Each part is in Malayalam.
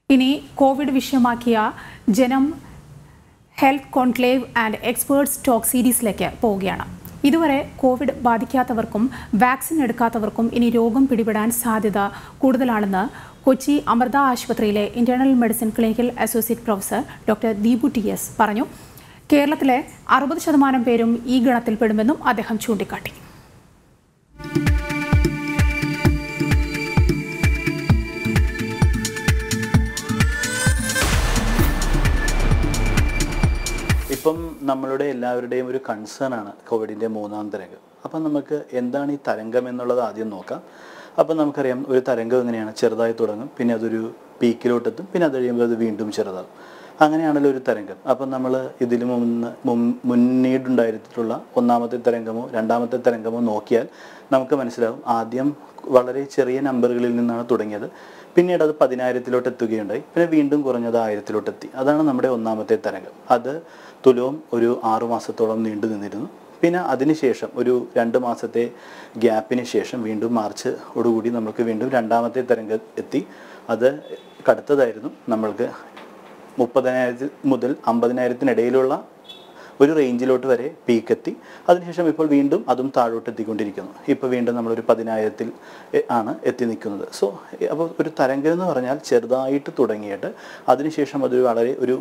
ഇനി കോവിഡ് വിഷയമാക്കിയ Janam health conclave and experts talk സീരീസിലേക്ക് പോവുകയാണ്. ഇതുവരെ കോവിഡ് ബാധിക്കാത്തവർക്കും വാക്സിൻ എടുക്കാത്തവർക്കും ഇനി രോഗം പിടിപെടാൻ സാധ്യത കൂടുതലാണെന്ന് കൊച്ചി അമൃത ആശുപത്രിയിലെ internal medicine clinical associate professor doctor Deepu TS പറഞ്ഞു. കേരളത്തിലെ 60% പേരും ഈ ഗണത്തിൽപ്പെടുമെന്നും അദ്ദേഹം ചൂണ്ടിക്കാട്ടി. ഇപ്പം നമ്മളുടെ എല്ലാവരുടെയും ഒരു കൺസേൺ ആണ് കോവിഡിൻ്റെ മൂന്നാം തരംഗം. അപ്പം നമുക്ക് എന്താണ് ഈ തരംഗം എന്നുള്ളത് ആദ്യം നോക്കാം. അപ്പം നമുക്കറിയാം ഒരു തരംഗം എങ്ങനെയാണ്, ചെറുതായി തുടങ്ങും, പിന്നെ അതൊരു പീക്കിലോട്ടെത്തും, പിന്നെ അത് കഴിയുമ്പോൾ അത് വീണ്ടും ചെറുതാകും. അങ്ങനെയാണല്ലോ ഒരു തരംഗം. അപ്പം നമ്മൾ ഇതിൽ മുന്നീടുണ്ടായിട്ടുള്ള ഒന്നാമത്തെ തരംഗമോ രണ്ടാമത്തെ തരംഗമോ നോക്കിയാൽ നമുക്ക് മനസ്സിലാവും ആദ്യം വളരെ ചെറിയ നമ്പറുകളിൽ നിന്നാണ് തുടങ്ങിയത്, പിന്നീട് അത് 10,000-ലോട്ട് എത്തുകയുണ്ടായി, പിന്നെ വീണ്ടും കുറഞ്ഞത് 1000-ലോട്ട് എത്തി. അതാണ് നമ്മുടെ ഒന്നാമത്തെ തരംഗം. അത് തുലവും ഒരു 6 മാസത്തോളം നീണ്ടു നിന്നിരുന്നു. പിന്നെ അതിനുശേഷം ഒരു 2 മാസത്തെ ഗ്യാപ്പിന് ശേഷം വീണ്ടും മാർച്ചോടുകൂടി നമുക്ക് വീണ്ടും രണ്ടാമത്തെ തരംഗം എത്തി. അത് കടുത്തതായിരുന്നു. നമ്മൾക്ക് 30,000 മുതൽ 50,000-ഇടയിലുള്ള ഒരു റേഞ്ചിലോട്ട് വരെ പീക്കെത്തി. അതിനുശേഷം ഇപ്പോൾ വീണ്ടും അതും താഴോട്ട് എത്തിക്കൊണ്ടിരിക്കുന്നു. ഇപ്പോൾ വീണ്ടും നമ്മളൊരു 10,000-ൽ ആണ് എത്തി നിൽക്കുന്നത്. അപ്പോൾ ഒരു തരംഗം എന്ന് പറഞ്ഞാൽ ചെറുതായിട്ട് തുടങ്ങിയിട്ട് അതിനുശേഷം അതൊരു വളരെ ഒരു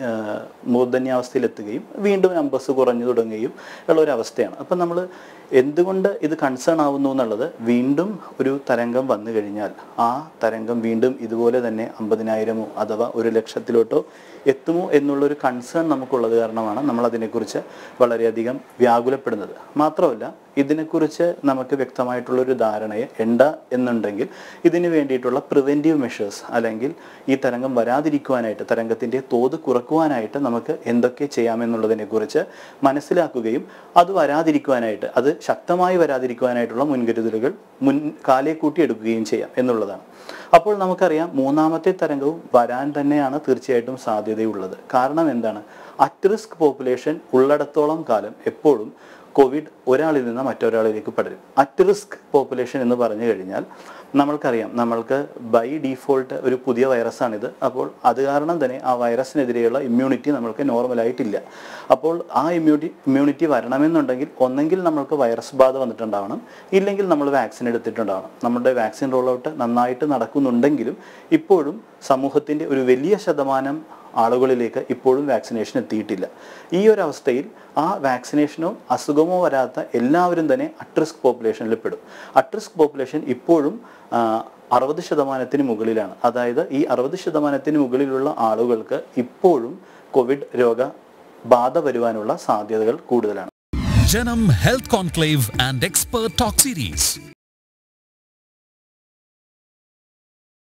മൂർധന്യാവസ്ഥയിലെത്തുകയും വീണ്ടും നമ്പേഴ്സ് കുറഞ്ഞു തുടങ്ങുകയും ഉള്ള ഒരു അവസ്ഥയാണ്. അപ്പം നമ്മൾ എന്തുകൊണ്ട് ഇത് കൺസേൺ ആവുന്നു എന്നുള്ളത്, വീണ്ടും ഒരു തരംഗം വന്നു കഴിഞ്ഞാൽ ആ തരംഗം വീണ്ടും ഇതുപോലെ തന്നെ 50,000-ഓ അഥവാ 1,00,000-ലോട്ടോ എത്തുമോ എന്നുള്ളൊരു കൺസേൺ നമുക്കുള്ളത് കാരണമാണ് നമ്മൾ അതിനെക്കുറിച്ച് വളരെയധികം വ്യാകുലപ്പെടുന്നത്. മാത്രമല്ല, ഇതിനെക്കുറിച്ച് നമുക്ക് വ്യക്തമായിട്ടുള്ളൊരു ധാരണയെ എന്നുണ്ടെങ്കിൽ ഇതിന് വേണ്ടിയിട്ടുള്ള പ്രിവെൻറ്റീവ് മെഷേഴ്സ്, അല്ലെങ്കിൽ ഈ തരംഗം വരാതിരിക്കുവാനായിട്ട്, തരംഗത്തിൻ്റെ തോത് കുറക്കുവാനായിട്ട് നമുക്ക് എന്തൊക്കെ ചെയ്യാമെന്നുള്ളതിനെക്കുറിച്ച് മനസ്സിലാക്കുകയും അത് വരാതിരിക്കുവാനായിട്ട്, അത് ശക്തമായി വരാതിരിക്കുവാനായിട്ടുള്ള മുൻകരുതലുകൾ കാലേ കൂട്ടി എടുക്കുകയും ചെയ്യാം എന്നുള്ളതാണ്. അപ്പോൾ നമുക്കറിയാം മൂന്നാമത്തെ തരംഗവും വരാൻ തന്നെയാണ് തീർച്ചയായിട്ടും സാധ്യതയുള്ളത്. കാരണം എന്താണ്? അറ്റ് റിസ്ക് പോപ്പുലേഷൻ ഉള്ളിടത്തോളം കാലം എപ്പോഴും കോവിഡ് ഒരാളിൽ നിന്ന് മറ്റൊരാളിലേക്ക് പടരും. അറ്റ് റിസ്ക് പോപ്പുലേഷൻ എന്ന് പറഞ്ഞു കഴിഞ്ഞാൽ നമ്മൾക്കറിയാം, നമ്മൾക്ക് ബൈ ഡീഫോൾട്ട് ഒരു പുതിയ വൈറസാണിത്. അപ്പോൾ അത് കാരണം തന്നെ ആ വൈറസിനെതിരെയുള്ള ഇമ്മ്യൂണിറ്റി നമ്മൾക്ക് നോർമലായിട്ടില്ല. അപ്പോൾ ആ ഇമ്മ്യൂണിറ്റി വരണമെന്നുണ്ടെങ്കിൽ ഒന്നെങ്കിൽ നമ്മൾക്ക് വൈറസ് ബാധ വന്നിട്ടുണ്ടാവണം, ഇല്ലെങ്കിൽ നമ്മൾ വാക്സിൻ എടുത്തിട്ടുണ്ടാവണം. നമ്മുടെ വാക്സിൻ റോൾ ഔട്ട് നന്നായിട്ട് നടക്കുന്നുണ്ടെങ്കിലും ഇപ്പോഴും സമൂഹത്തിൻ്റെ ഒരു വലിയ ശതമാനം ആളുകളിലേക്ക് ഇപ്പോഴും വാക്സിനേഷൻ എത്തിയിട്ടില്ല. ഈ ഒരു അവസ്ഥയിൽ ആ വാക്സിനേഷനോ അസുഖമോ വരാത്ത എല്ലാവരും തന്നെ അറ്റ് റിസ്ക് പോപ്പുലേഷനിൽ പെടും. അറ്റ് റിസ്ക് പോപ്പുലേഷൻ ഇപ്പോഴും 60% മുകളിലാണ്. അതായത് ഈ 60% മുകളിലുള്ള ആളുകൾക്ക് ഇപ്പോഴും കോവിഡ് രോഗബാധ വരുവാനുള്ള സാധ്യതകൾ കൂടുതലാണ്. Janam Health Conclave and Expert Talk Series.